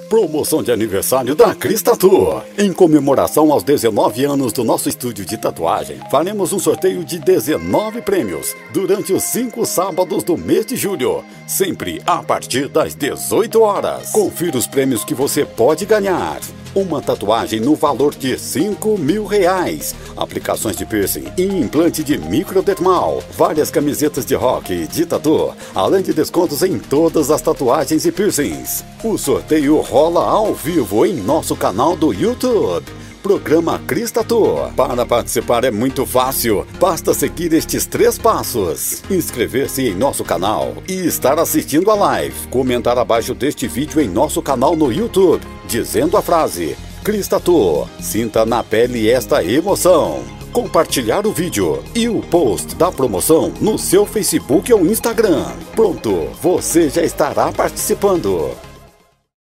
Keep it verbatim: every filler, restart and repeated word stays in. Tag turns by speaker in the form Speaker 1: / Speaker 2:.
Speaker 1: Promoção de aniversário da Cris Tatu. Em comemoração aos dezenove anos do nosso estúdio de tatuagem, faremos um sorteio de dezenove prêmios durante os cinco sábados do mês de julho, sempre a partir das dezoito horas. Confira os prêmios que você pode ganhar: uma tatuagem no valor de cinco mil reais, aplicações de piercing e implante de microdermal, várias camisetas de rock e de tatu, além de descontos em todas as tatuagens e piercings. O sorteio rola ao vivo em nosso canal do YouTube, Programa Cris Tatu. Para participar é muito fácil, basta seguir estes três passos: inscrever-se em nosso canal e estar assistindo a live, comentar abaixo deste vídeo em nosso canal no YouTube, dizendo a frase Cris Tatu, sinta na pele esta emoção, compartilhar o vídeo e o post da promoção no seu Facebook ou Instagram. Pronto, você já estará participando.